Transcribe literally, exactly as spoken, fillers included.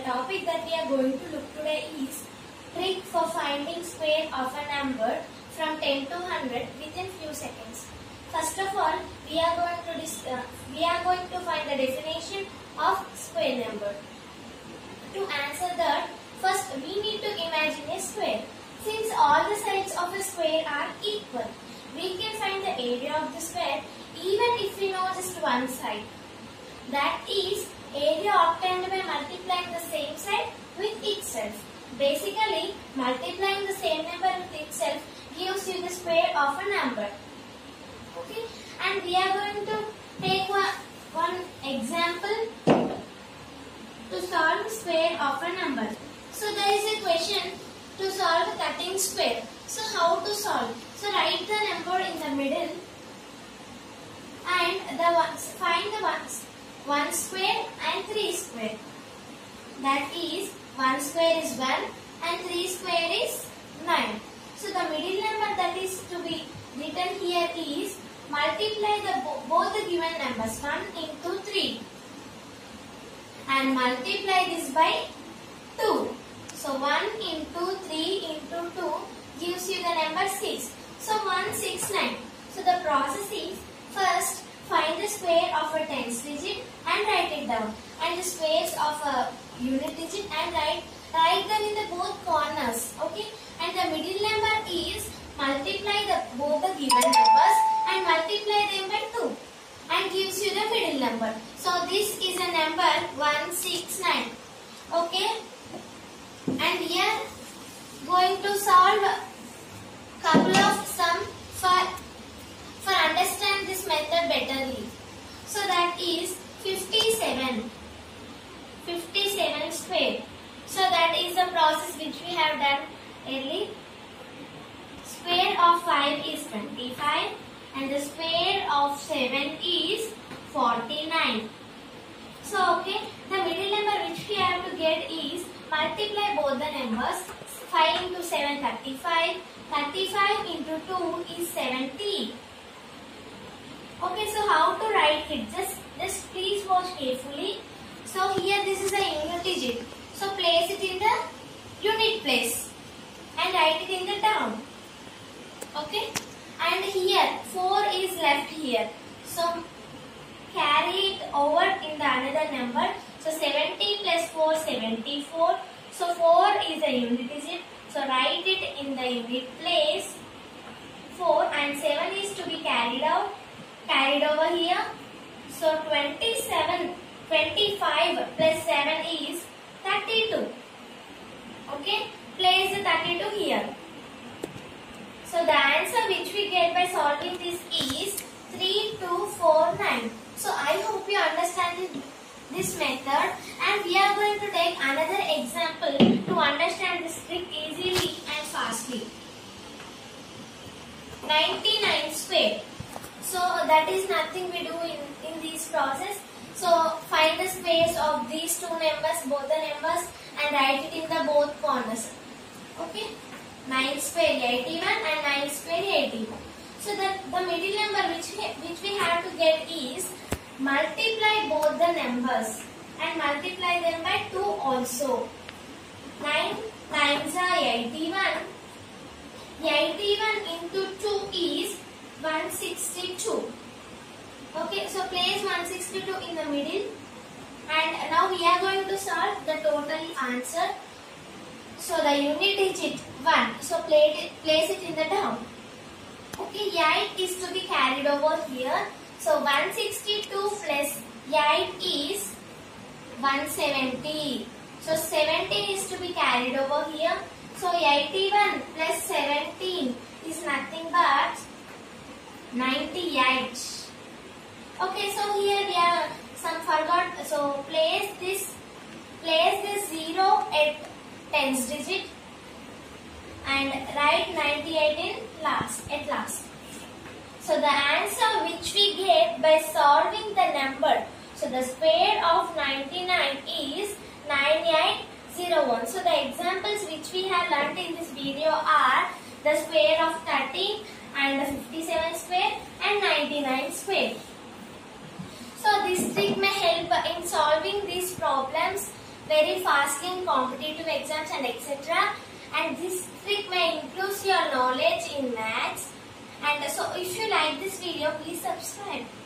topic that we are going to look today is trick for finding square of a number from ten to one hundred within few seconds. First of all, we are going to dis uh, we are going to find the definition of square number. To answer that, first we need to imagine a square. Since all the sides of a square are equal, we can find the area of the square even if we know just one side. That is area obtained by multiplying the same side with itself. Basically, multiplying the same number with itself gives you the square of a number. Okay, and we are going to take one, one example to solve square of a number. So there is a question to solve a thirteen square. So how to solve? So write the number in the middle and the ones, find the ones one square and three square. That is one square is one and three square is nine. So the middle number that is to be written here is multiply the both the given numbers one into three and multiply this by two. So one into three into two gives you the number six. So one six nine. So the process is first find the square of a tens digit and write it down, and the squares of a unit digit and write write them in the both corners. Okay, and the middle number is multiply the both the given numbers and multiply them by two and gives you the middle number. So this is a number one six nine. Okay, and here going to solve couple of sum for for understand this method betterly. So that is fifty-seven. fifty-seven square. So that is the process which we have done early. Square of five is twenty-five and the square of seven is forty-nine. So okay, the middle number which we have to get is multiply both the numbers. five into seven, thirty-five. thirty-five into two is seventy. Okay, so how to write it? Just, just please watch carefully. So here this is a unit digit. So place it in the unit place and write it in the down. Okay, and here four is left here. So carry it over in the another number. So seventy plus four, seventy-four. So four is a unit digit. So write it in the unit place. four and seven is to be carried out. Carried over here. So twenty-seven, twenty-five plus seven is thirty-two. Okay, place the thirty-two here. So the answer which we get by solving this is three two four nine. So I hope you understand this method, and we are going to take another example to understand this trick easily and fastly. ninety-nine square. So that is nothing we do in, in this process. So find the squares of these two numbers, both the numbers, and write it in the both corners. Okay, nine square eighty-one and nine square eighty-one. So the, the middle number which we, which we have to get is multiply both the numbers and multiply them by two also. nine times are eighty-one. eighty-one into two is one hundred sixty-two. Okay, so place one hundred sixty-two in the middle, and now we are going to solve the total answer. So the unit digit one, so place it, place it in the down. Okay, eight is to be carried over here. So one hundred sixty-two plus eight is one hundred seventy. So seventeen is to be carried over here. So eighty-one plus seventeen is nothing but ninety-eight. Okay, so here we have some forgot. So place this place this zero at tens digit and write ninety-eight in last at last. So the answer which we get by solving the number, so the square of ninety-nine is nine eight zero one. So the examples which we have learnt in this video are the square of thirteen and the fifty-seven square and ninety-nine square. So this trick may help in solving these problems very fast in competitive exams and et cetera. And this trick may improve your knowledge in maths. And so if you like this video, please subscribe.